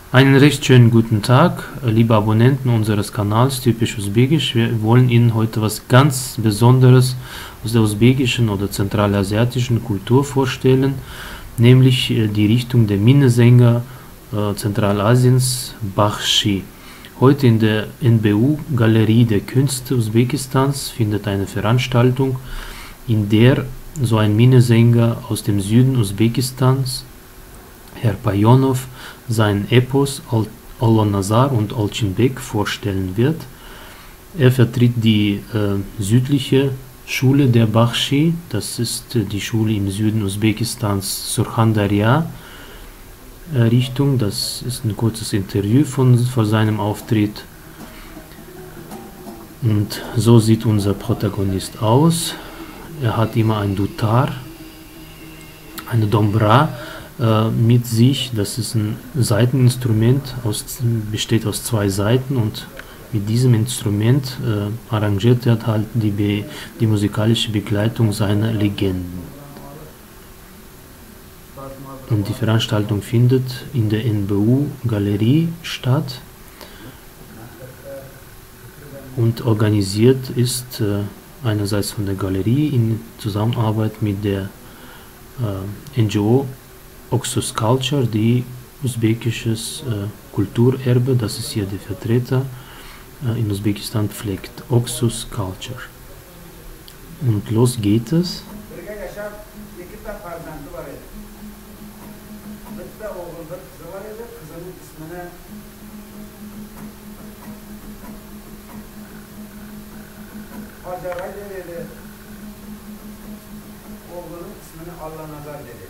Einen recht schönen guten Tag, liebe Abonnenten unseres Kanals Typisch Usbekisch. Wir wollen Ihnen heute was ganz Besonderes aus der usbekischen oder zentralasiatischen Kultur vorstellen, nämlich die Richtung der Minnesänger Zentralasiens, Bakhshi. Heute in der NBU Galerie der Künste Usbekistans findet eine Veranstaltung, in der so ein Minnesänger aus dem Süden Usbekistans, Herr Payonov, sein Epos Al-Nazar und Alchinbek vorstellen wird. Er vertritt die südliche Schule der Bakhshi, das ist die Schule im Süden Usbekistans, Surkhandarya Richtung. Das ist ein kurzes Interview vor seinem Auftritt. Und so sieht unser Protagonist aus. Er hat immer ein Dutar, eine Dombra mit sich. Das ist ein Saiteninstrument, besteht aus zwei Saiten, und mit diesem Instrument arrangiert er halt die musikalische Begleitung seiner Legenden. Und die Veranstaltung findet in der NBU Galerie statt und organisiert ist einerseits von der Galerie in Zusammenarbeit mit der NGO Oxus Culture, die usbekisches Kulturerbe, das ist hier der Vertreter, in Usbekistan pflegt, Oxus Culture. Und los geht es. Oğlunun ismini Al-Nazar dedi.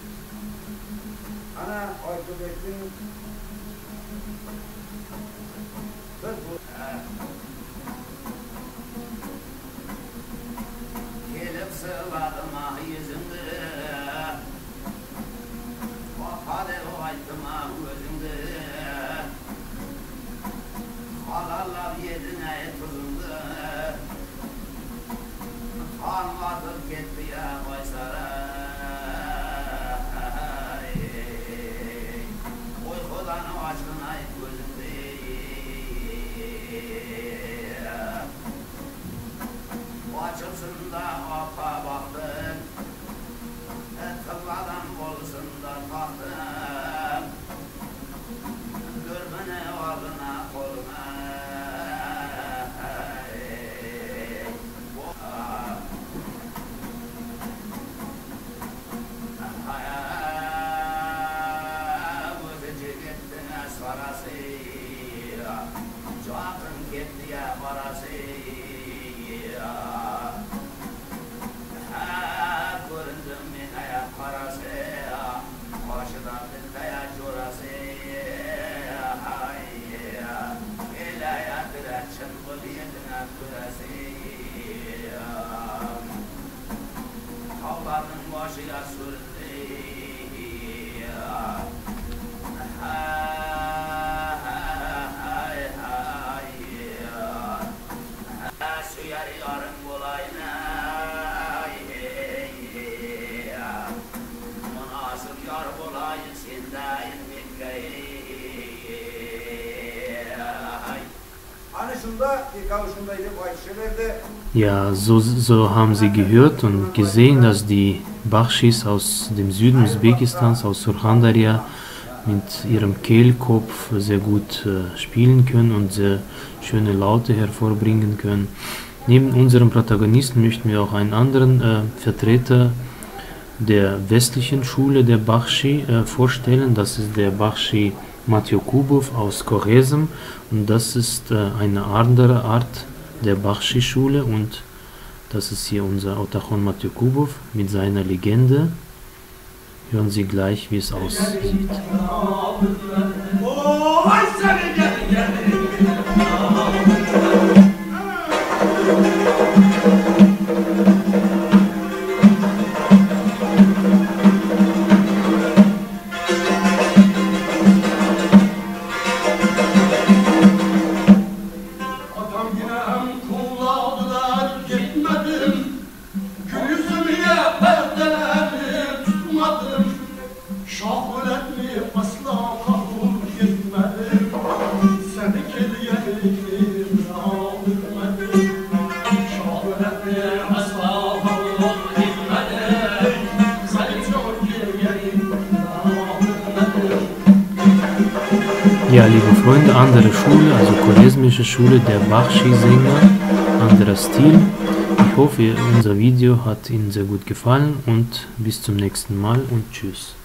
Ana Aykubet'in gelip sığladım ah yüzümde, hadi o aytım ah gözümde, halallar yedine tuzumda, anladım gitti ya Baysara. Açılsın da apa baktım, tırladan bolsun da taktım, dürbünü ağzına koluna. Gözücü gittin esvarası, çoğatın gitti ya parası. Tavların başıya sürüldü, suyar yarın kolayına, münasır yar kolayın senden bilmeyi. Ja, so haben Sie gehört und gesehen, dass die Bakhshis aus dem Süden Usbekistans, aus Surkhandarya, mit ihrem Kehlkopf sehr gut spielen können und sehr schöne Laute hervorbringen können. Neben unserem Protagonisten möchten wir auch einen anderen Vertreter der westlichen Schule der Bakhshi vorstellen. Das ist der Bakhshi Matyokubov aus Khoresm, und das ist eine andere Art der Bakhshi-Schule, und das ist hier unser Otakhon Matyokubov mit seiner Legende. Hören Sie gleich, wie es aussieht. Şahvet mi Ja, liebe Freunde, andere Schule, also choresmische Schule, der Bachschi-Sänger, anderer Stil. Ich hoffe, unser Video hat Ihnen sehr gut gefallen und bis zum nächsten Mal und tschüss.